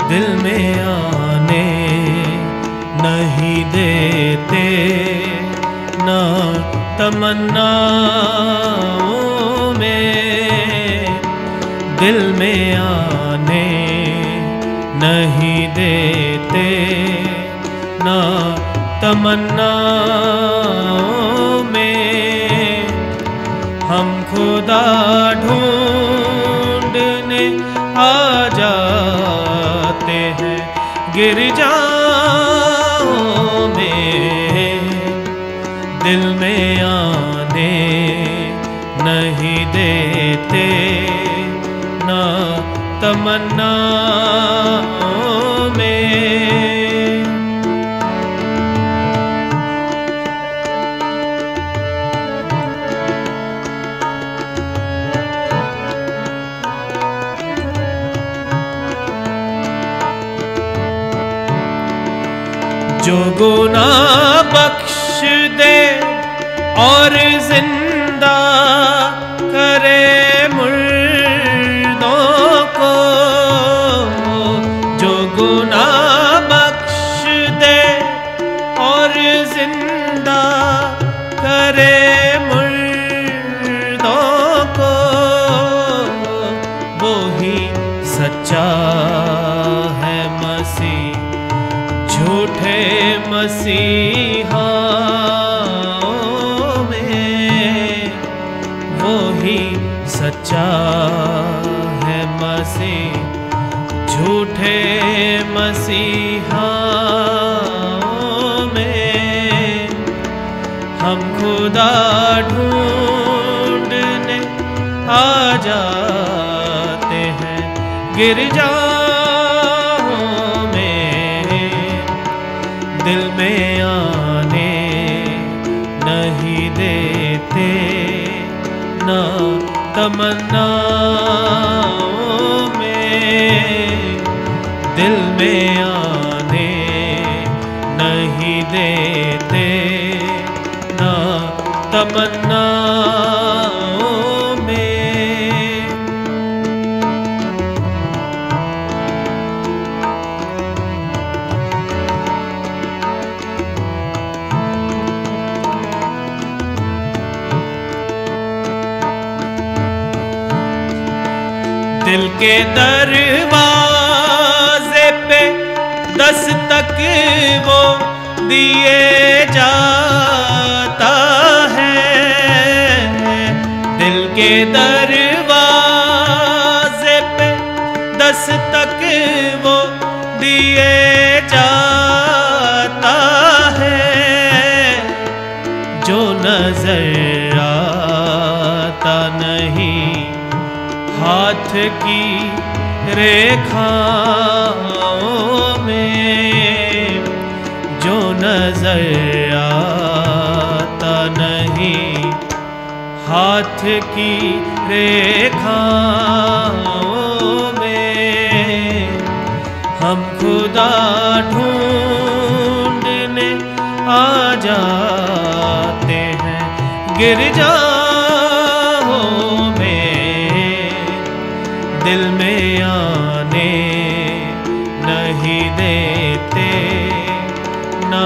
दिल में आने नहीं देते, ना तमन्नाओं में दिल में आने नहीं देते, ना तमन्नाओं में हम खुदा ढूंढने आ जाते हैं गिरजाओं में। दिल में आने नहीं देते, ना तमन्नाओं में। जो गुनाह बख्श दे और जिंदा करे मुर्दों को, जो गुनाह बख्श दे और जिंदा करे मुर्दों को, वो ही सच्चा है मसीह झूठे मसीहाओं में। वो ही सच्चा है मसीह झूठे मसीहाओं में। हम खुदा ढूंढने आ जाते हैं गिरजाओं में। दिल में आने नहीं देते, ना तमन्नाओं में। दिल में आने नहीं देते, ना तमन्नाओं में। दिल के दरवाजे पे दस्तक वो दिए जाता है। दिल के दरवाजे पे दस्तक वो दिए जाता है। जो नजर आता नहीं हाथ की रेखाओं में, जो नजर आता नहीं हाथ की रेखाओं में। हम खुदा ढूंढने आ जाते हैं गिरजाओं में। दिल में आने नहीं देते, ना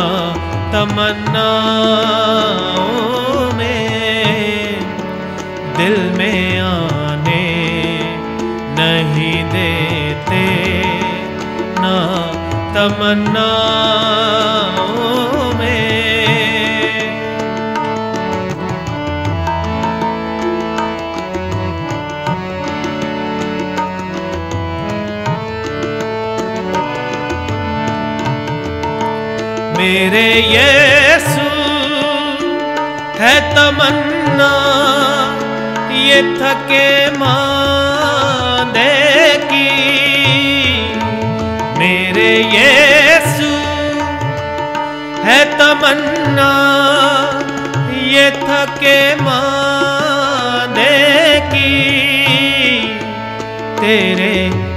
तमन्नाओं में। दिल में आने नहीं देते, ना तमन्नाओं में। मेरे यीशु है तमन्ना ये थके मांदे की। मेरे यीशु है तमन्ना ये थके मांदे की। तेरे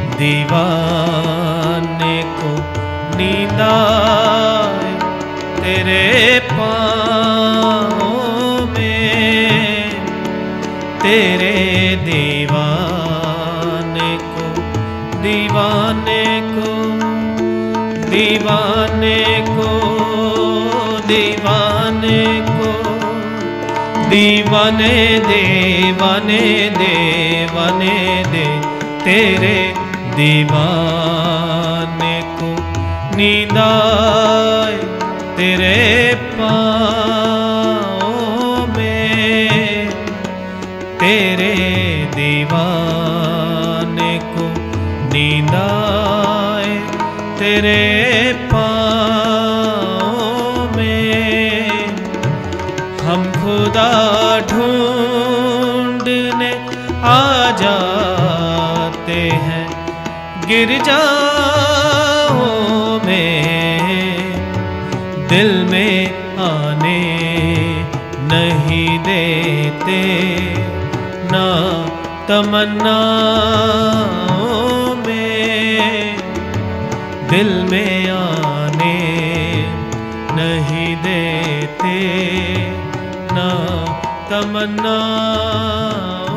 दीवाने को नींद आए तेरे पाँव में। तेरे दीवाने को दीवाने को दीवाने को दीवाने दीवाने दीवाने दे तेरे दीवाने को नींद आए तेरे पाँव में तेरे दीवाने को नींद आए तेरे पाँव में हम खुदा ढूंढने आ जाते हैं गिरजाओं में दिल में आने नहीं देते ना तमन्नाओं में दिल में आने नहीं देते ना तमन्नाओं